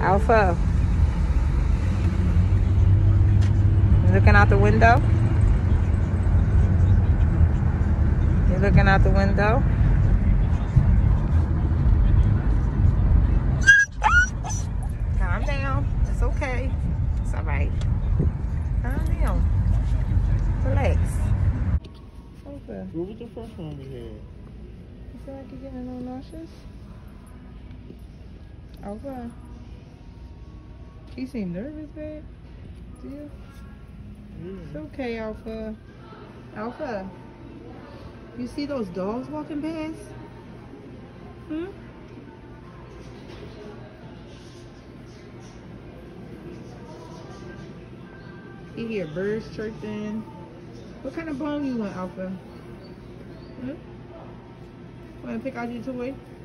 Alpha. You looking out the window? You looking out the window? Calm down. It's okay. It's all right. Calm down. Relax. Okay. What was the first one we had? You feel like you're getting a little nauseous? Okay. You seem nervous, babe. Do you? Yeah. It's okay, Alpha. Alpha. You see those dogs walking past? Hmm? You hear birds chirping. What kind of bone you want, Alpha? Hmm? Want to pick out your toy?